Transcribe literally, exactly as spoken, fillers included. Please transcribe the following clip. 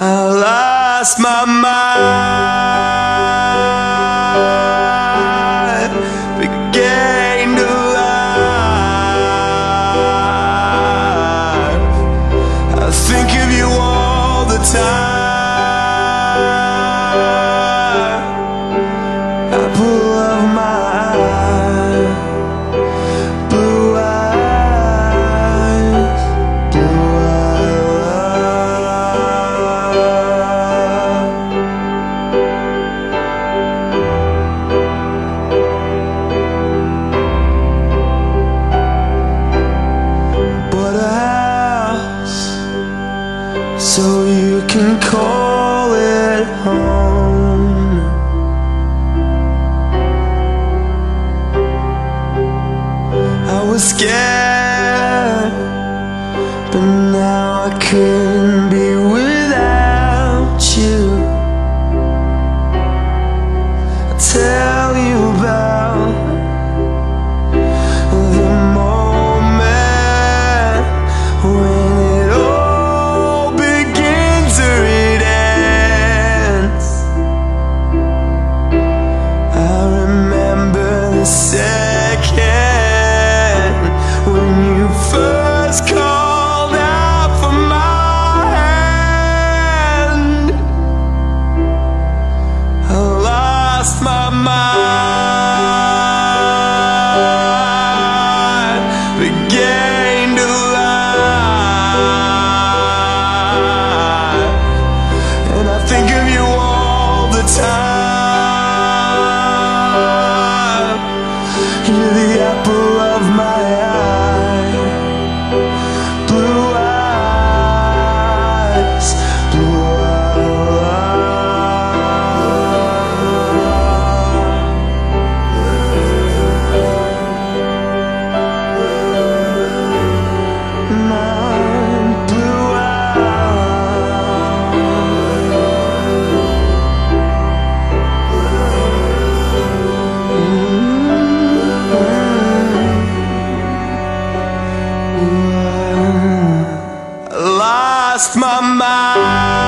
I lost my mind, regained alive. I think of you all the time. Apple of my eye, blue eyes, blue so you can call it home. I was scared, but now I couldn't be without you. I'll tell you about the moment when it all begins or it ends. I remember the second when you first called out for my hand. I lost my mind, regained alive, and I think of you all the time. You're the apple of my eye, blue eyes, blue eyes, mine, blue I lost my mind.